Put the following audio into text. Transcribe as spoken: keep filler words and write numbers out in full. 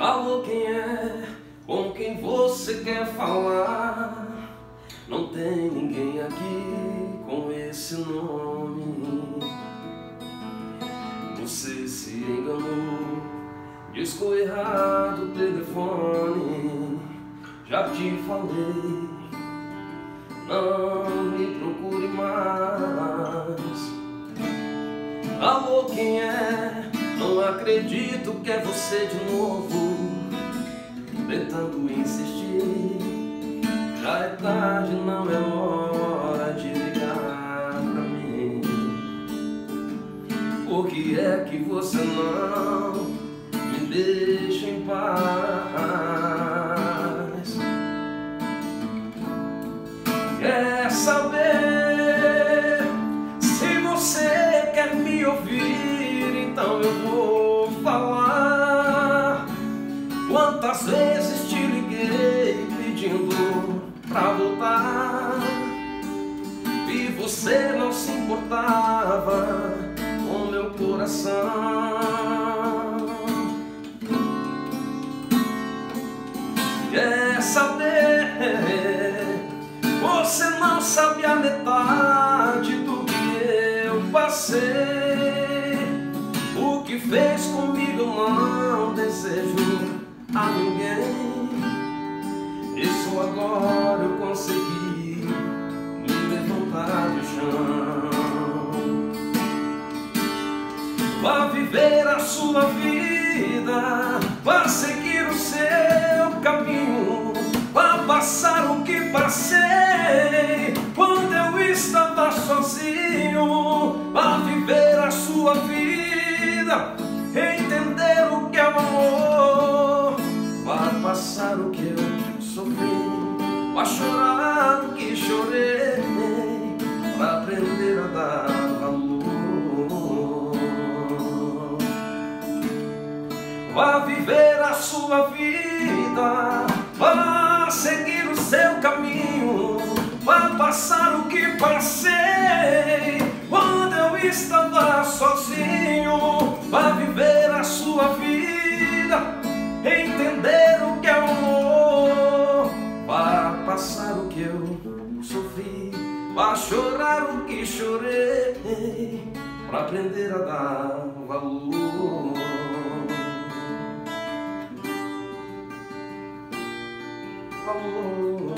Alô, quem é? Com quem você quer falar? Não tem ninguém aqui com esse nome. Você se enganou, discou errado o telefone. Já te falei, não me procure mais. Alô, quem é? Não acredito que é você de novo, tentando insistir. Já é tarde, não é hora de ligar pra mim. Por que é que você não me deixa em paz? Quer saber se você quer me ouvir? Então eu vou falar. Quantas vezes te liguei pedindo pra voltar e você não se importava com meu coração. Quer saber? Você não sabe a metade do que eu passei. O que fez comigo eu não desejo a ninguém. E só agora eu consegui me levantar do chão. Vá viver a sua vida, vá seguir o seu caminho, vá passar o que passei quando eu estava sozinho. Vá viver a sua vida, entender o que é o amor, vá passar o que eu sofri, vá chorar o que chorei, pra aprender a dar valor. Vá viver a sua vida, vá seguir o seu caminho, vá passar o que passei quando eu estava sozinho. Vá viver a sua vida, entender o que é o amor, vá passar o que eu sofri, vá chorar o que chorei, pra aprender a dar valor. Valor.